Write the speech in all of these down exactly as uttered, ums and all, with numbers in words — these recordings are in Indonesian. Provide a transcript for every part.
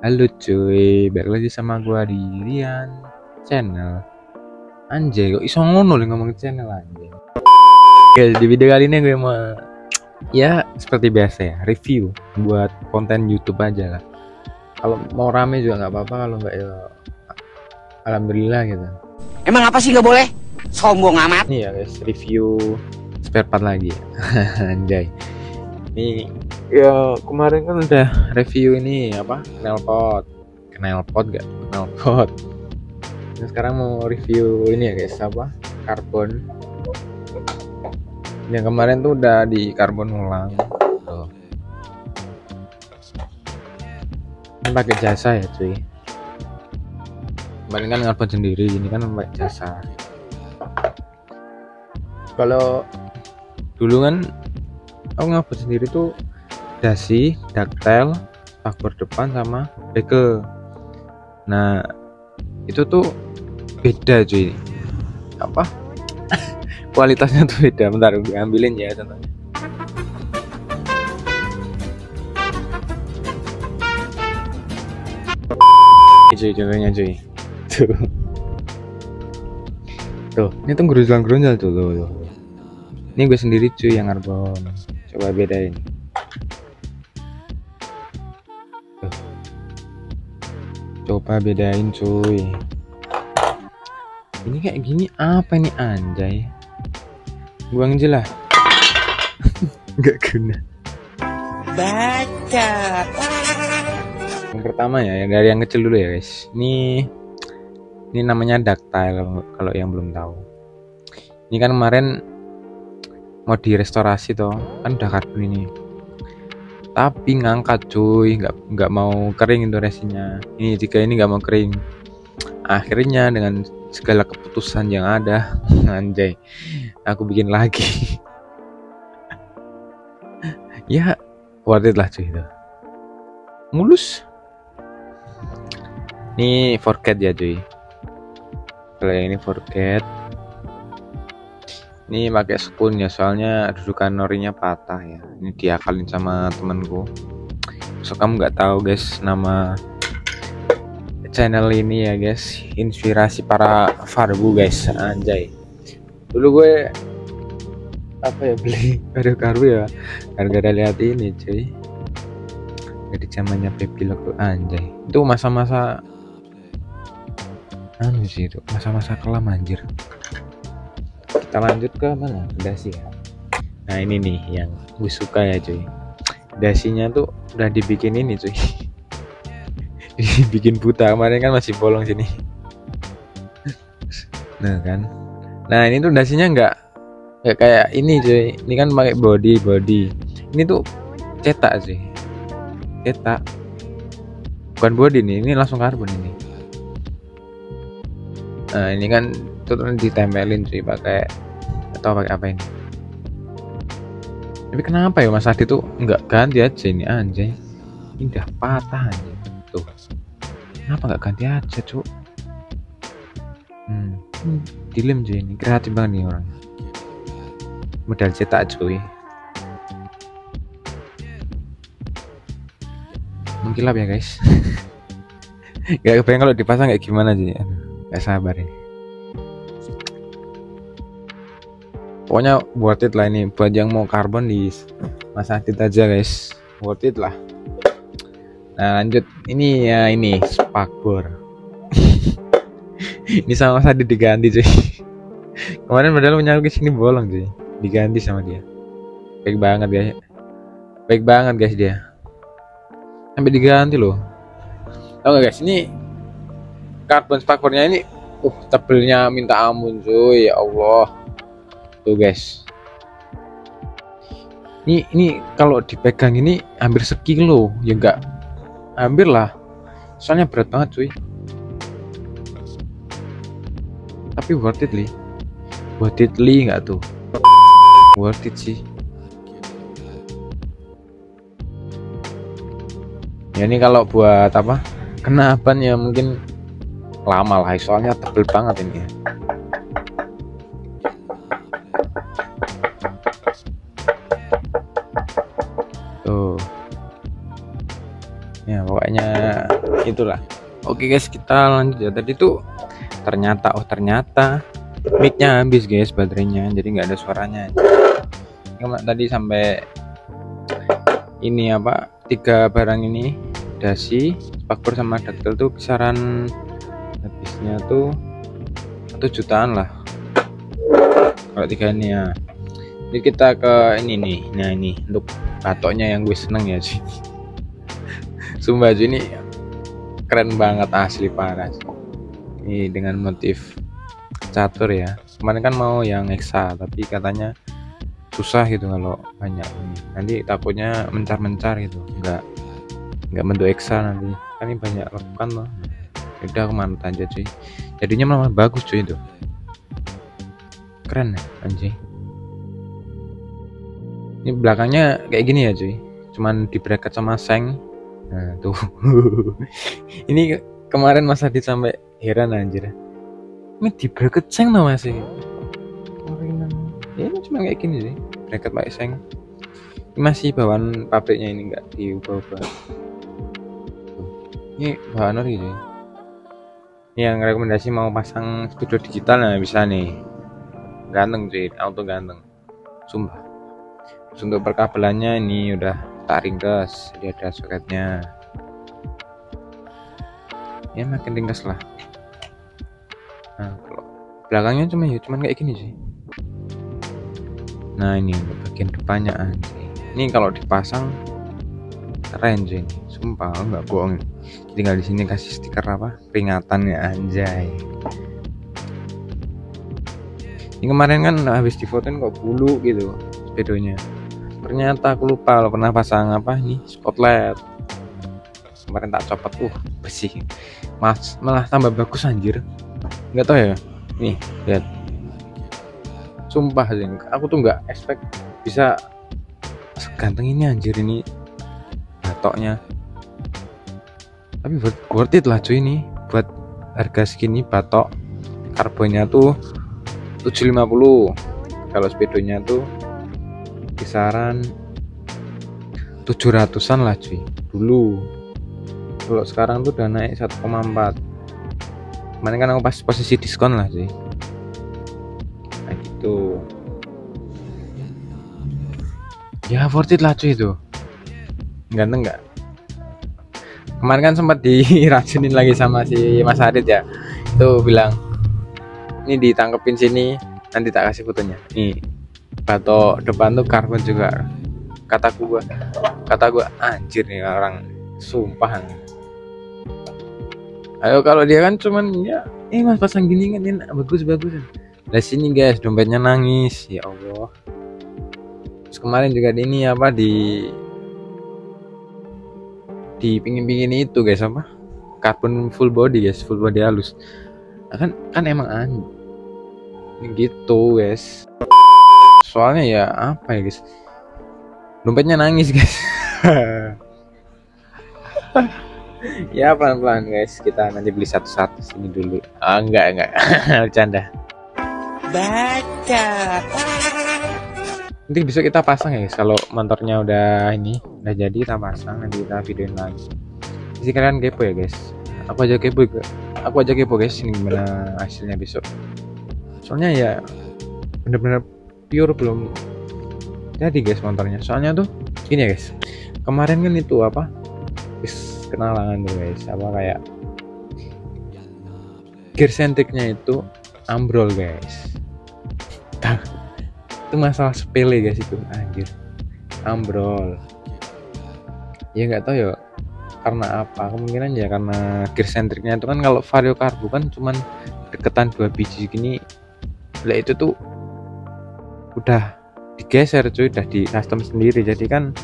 Halo cuy, balik lagi sama gua di Rian Channel. Anjay, kok iso ngono li ngomong channel anjay. Guys, di video kali ini gue mau ya seperti biasa ya, review buat konten YouTube aja lah. Kalau mau rame juga nggak apa-apa, kalau nggak ya alhamdulillah gitu. Emang apa sih nggak boleh? Sombong amat. Nih ya guys, review spare part lagi. Anjay. Nih ya kemarin kan udah review ini apa knalpot knalpot gak knalpot nah, sekarang mau review ini ya guys, apa karbon yang kemarin tuh udah di karbon ulang tuh. Ini pakai jasa ya cuy, kemarin kan karbon sendiri, ini kan pakai jasa. Kalau dulu kan aku ngabut sendiri tuh dasi, ductile, spakbor depan sama bekel. Nah itu tuh beda cuy, apa kualitasnya tuh beda. Bentar gue ambilin ya contohnya. Ini cuy contohnya cuy, tuh tuh ini tuh gerunjal-gerunjal tuh loh, loh. Ini gue sendiri cuy yang karbon, coba bedain. Coba bedain cuy, ini kayak gini apa ini anjay, buang aja lah. Nggak guna. Baca. Yang pertama ya, yang dari yang kecil dulu ya guys. Ini ini namanya ductile kalau, kalau yang belum tahu. Ini kan kemarin mau direstorasi toh, kan udah karbon ini. Tapi ngangkat cuy, nggak nggak mau kering itu resinya. Ini jika ini nggak mau kering, akhirnya dengan segala keputusan yang ada, anjay, aku bikin lagi. Ya worth it lah cuy, itu mulus. Ini forget ya cuy, kalau yang ini forget. Ini pakai spoon ya, soalnya dudukan norinya patah ya. Ini diakalin sama temanku. So kamu nggak tahu guys nama channel ini ya guys, inspirasi para farbu guys, anjay. Dulu gue apa ya beli kado karbu ya, gara-gara lihat ini cuy. Jadi zamannya Pepilog tuh anjay. Itu masa-masa anu sih, itu masa-masa kelam anjir. Kita lanjut ke mana? Dasi ya. Nah ini nih yang gue suka ya cuy, dasinya tuh udah dibikin ini cuy. Dibikin buta, kemarin kan masih bolong sini. Nah kan, nah ini tuh dasinya nggak nggak kayak ini cuy, ini kan pakai body body ini tuh cetak sih, cetak bukan body nih, ini langsung karbon ini. Nah ini kan tuh ditempelin cuy pakai atau pakai apa ini. Tapi kenapa ya Mas Adi tuh nggak ganti aja ini anjay, ini udah patah anjay tuh, kenapa nggak ganti aja cuk. hmm, hmm dilem cuy, ini kreatif banget nih orang, modal cetak cuy. Mengkilap ya guys. Gak kebayang kalau dipasang kayak gimana sih, gak sabar ya. Pokoknya worth it lah ini buat yang mau karbon di Mas Adit aja guys, worth it lah. Nah lanjut, ini ya ini spakbor. Ini sama Mas Adit diganti cuy. Kemarin padahal punya aku sini bolong cuy, diganti sama dia. Baik banget guys, baik banget guys dia, sampai diganti loh. Tahu gak guys, ini karbon spakbornya ini uh tebelnya minta ampun cuy, ya Allah. Tuh guys, ini ini kalau dipegang ini hampir sekilo ya, enggak hampir lah, soalnya berat banget cuy. Tapi worth it li, worth it li nggak tuh, worth it sih ya. Ini kalau buat apa kenapan ya mungkin lama lah, soalnya tebel banget ini ya. Tuh ya pokoknya itulah. Oke guys, kita lanjut ya. Tadi tuh ternyata oh ternyata mic-nya habis guys, baterainya, jadi nggak ada suaranya. Cuma tadi sampai ini apa tiga barang ini, dasi, spakbor sama daktel tuh kisaran habisnya tuh satu jutaan lah kalau tiga ini ya. Jadi kita ke ini nih, nah ini untuk batoknya yang gue seneng ya sih. Sumpah ini keren banget asli parah. Ini dengan motif catur ya. Kemarin kan mau yang eksa tapi katanya susah gitu kalau banyak ini. Nanti takutnya mencar-mencar gitu. Enggak enggak bentuk eksa nanti. Kan ini banyak lekukan loh. Udah aku manut aja cuy. Jadinya malah bagus cuy itu. Keren ya anjing. Ini belakangnya kayak gini ya cuy. Cuman di bracket sama seng. Nah tuh. Ini kemarin Mas Adit sampai heran anjir. Ini di bracket seng tau masih. Ya ini cuma kayak gini sih, bracket pakai seng. Ini masih bawaan pabriknya, ini enggak diubah-ubah. Ini bawaan ori sih. Ini yang rekomendasi mau pasang studio digital nah bisa nih. Ganteng cuy, auto ganteng. Sumpah. Terus untuk perkabelannya ini udah tak ringkas, jadi ada soketnya. Ya makin ringkas lah. Nah kalau belakangnya cuma ya cuman kayak gini sih. Nah ini untuk bagian depannya anjay. Ini kalau dipasang keren cuy ini, sumpah nggak bohong. Tinggal di sini kasih stiker apa peringatan ya anjay. Ini kemarin kan habis difotoin kok bulu gitu sepedonya. Ternyata aku lupa lo pernah pasang apa nih spotlight. Kemarin tak copot, uh bersih. Mas malah tambah bagus anjir. Nggak tahu ya. Nih lihat. Sumpah sih, aku tuh nggak expect bisa seganteng ini anjir ini batoknya. Tapi worth it lah cuy ini buat harga segini batok karbonnya tuh tujuh lima puluh. Kalau speedonya tuh kisaran tujuh ratusan lah cuy dulu. Kalau sekarang tuh udah naik satu koma empat. Kemarin kan aku pas posisi diskon lah cuy. Nah gitu. Ya worth it lah cuy itu. Ganteng nggak? Kemarin kan sempat diracunin lagi sama si Mas Adit ya. Itu bilang ini ditangkepin sini nanti tak kasih fotonya. Nih batok depan tuh karbon juga. Kata gua, kata gua anjir nih orang sumpah. Ayo kalau dia kan cuman ya, eh mas pasang gini kan ini bagus bagus. Nah sini guys dompetnya nangis ya Allah. Terus kemarin juga di ini apa di di pingin-pingin itu guys apa karbon full body guys, full body halus. Nah, kan kan emang aneh gitu guys. Soalnya ya apa ya guys, dompetnya nangis guys. Ya pelan-pelan guys, kita nanti beli satu-satu sini dulu. Ah enggak enggak, bercanda. Baca. Nanti besok kita pasang ya guys. Kalau motornya udah ini udah jadi kita pasang, nanti kita videoin lagi. Jadi kalian kepo ya guys. Aku aja kepo, aku aja kepo guys ini gimana hasilnya besok. Soalnya ya bener-bener pure belum jadi guys motornya. Soalnya tuh gini ya guys. Kemarin kan itu apa? Is kenalan tuh guys, apa kayak gear centricnya itu ambrol guys. Itu masalah sepele guys itu anjir, ambrol. Ya nggak tahu ya karena apa, kemungkinan ya karena gear centricnya itu kan kalau vario karbu kan cuman deketan dua biji gini, lah itu tuh udah digeser cuy, udah di custom sendiri, jadi kan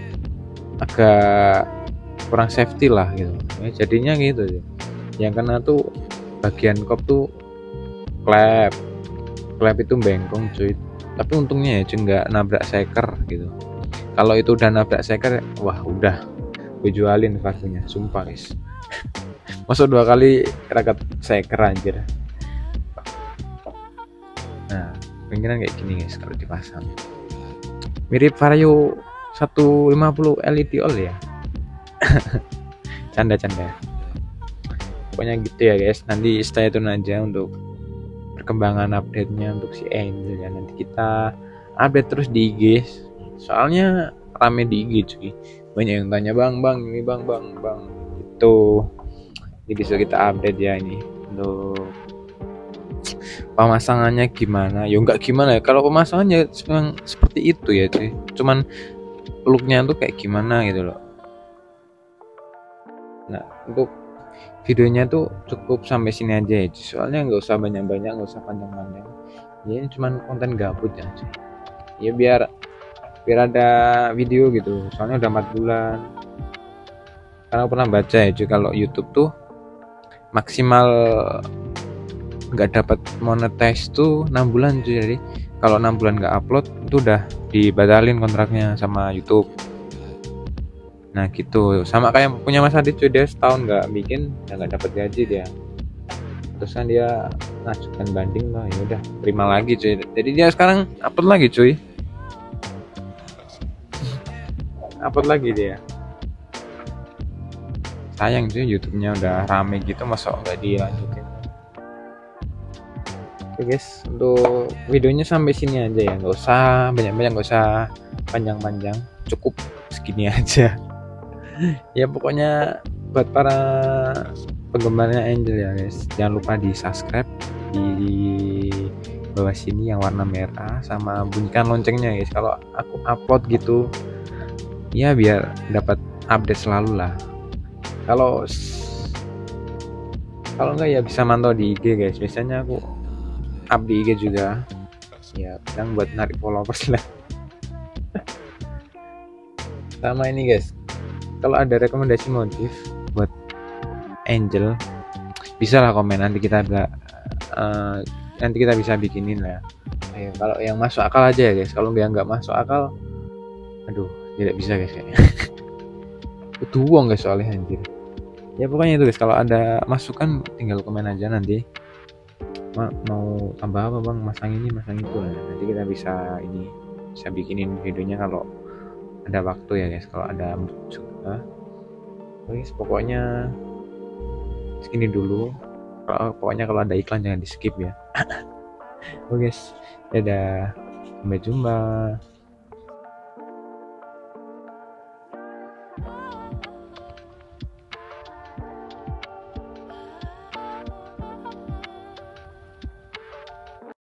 agak kurang safety lah gitu ya, jadinya gitu sih. Yang kena tuh bagian kop tuh klep klep itu bengkong cuy, tapi untungnya ya cuy nggak nabrak seker gitu. Kalau itu udah nabrak seker wah udah gue jualin kartunya sumpah guys. Masuk dua kali ragat seker anjir. Nah kemungkinan kayak gini guys kalau dipasang, mirip Vario seratus lima puluh L E D all ya. Canda-canda. pokoknya gitu ya guys. Nanti stay tune aja untuk perkembangan update-nya untuk si Angel ya. Nanti kita update terus di I G, soalnya rame di I G cuy, banyak yang tanya bang bang ini bang bang bang itu. Jadi bisa kita update ya ini untuk pemasangannya gimana. Ya enggak gimana ya, kalau pemasangannya memang seperti itu ya cuy, cuman looknya tuh kayak gimana gitu loh. Nah untuk videonya tuh cukup sampai sini aja ya cuy. Soalnya nggak usah banyak-banyak, nggak usah panjang-panjang ya, ini cuman konten gabut ya cuy. Ya biar biar ada video gitu, soalnya udah empat bulan. Karena pernah baca ya cuy, kalau YouTube tuh maksimal nggak dapat monetize tuh enam bulan cuy. Jadi kalau enam bulan nggak upload itu udah dibatalin kontraknya sama YouTube. Nah gitu, sama kayak punya Mas Adit cuy, dia setahun nggak bikin ya nggak dapat gaji dia. Terus kan dia ngajukan banding lah, ya udah terima lagi cuy. Jadi dia sekarang upload lagi cuy, upload lagi dia. Sayang cuy, YouTube-nya udah rame gitu masa nggak dilanjutin. Oke guys, untuk videonya sampai sini aja ya, nggak usah banyak-banyak, nggak usah panjang-panjang, cukup segini aja. Ya pokoknya buat para penggemarnya Angel ya guys, jangan lupa di subscribe di bawah sini yang warna merah, sama bunyikan loncengnya guys kalau aku upload gitu ya, biar dapat update selalu lah. Kalau kalau enggak ya bisa mantau di I G guys, biasanya aku up di I G juga ya, kadang buat narik followers lah. Sama ini guys, kalau ada rekomendasi motif buat Angel bisa lah komen, nanti kita bisa uh, nanti kita bisa bikinin lah. Ayo, kalau yang masuk akal aja ya guys, kalau yang nggak masuk akal aduh tidak bisa guys kayaknya. Butuh uang guys soalnya anjir. Ya pokoknya itu guys, kalau ada masukan tinggal komen aja nanti. Ma, mau tambah apa bang, masang ini masang itu, nah, nanti kita bisa ini bisa bikinin videonya kalau ada waktu ya guys, kalau ada juga. Guys pokoknya segini dulu. Kalau pokoknya kalau ada iklan jangan di skip ya. Oke guys, dadah, sampai jumpa.